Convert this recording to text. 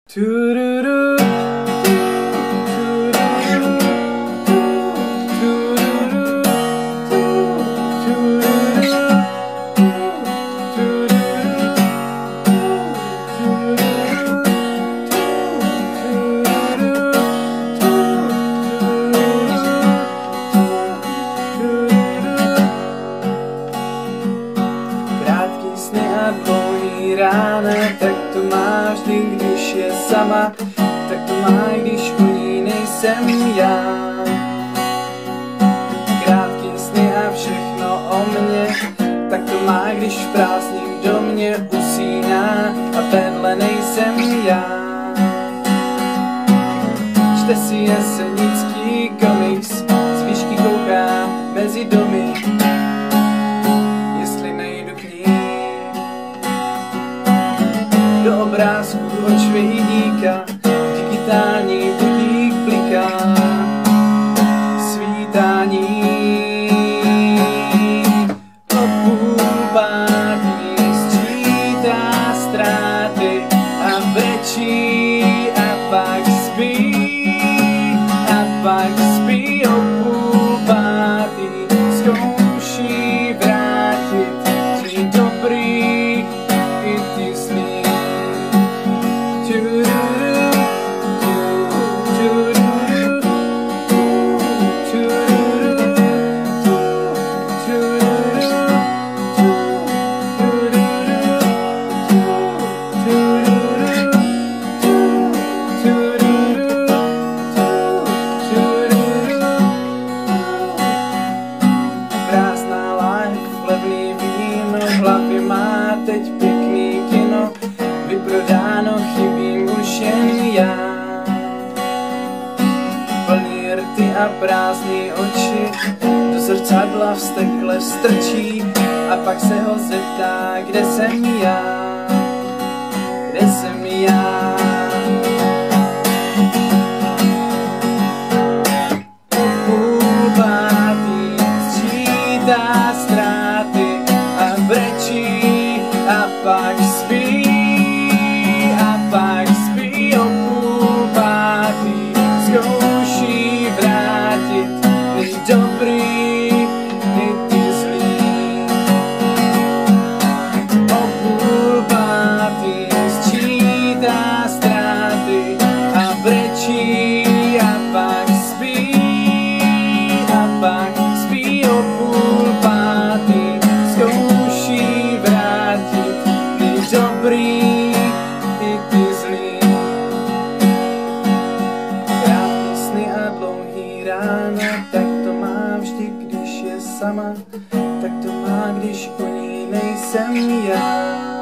Krátký sny a dlouhý rána, tak to má vždy, když je sama, tak to má, když u ní nejsem já. Krátký sny a všechno o mně, tak to má, když v prázdným domě usíná a vedle nejsem já. Čte si jesenický komiks, z výšky kouká mezi domy, jestli nejdu k ní. Do obrázku od švejdíka digitální budík bliká, svítání. O půl pátý sčítá ztráty a brečí a pak spí, a pak spí. O půl pátý zkouší vrátit ty dobrý i ty zlý. Prázdná láhev, levný víno, v hlavě má teď pěkný kino, vyprodáno, chybím už jen já. Plný rty a prázdný oči, do zrcadla vztekle strčí a pak se ho zeptá, kde jsem já, kde jsem já. O půl pátý sčítá ztráty a brečí a pak spí, a pak spí. O půl pátý zkouší vrátit ty dobrý i ty zlý. O půl pátý sčítá ztráty a brečí a pak spí, a pak spí. O půl pátý zkouší vrátit ty dobrý i ty zlý. Krátký sny a dlouhý rána, tak to má vždy, když je sama, tak to má, když u ní nejsem já.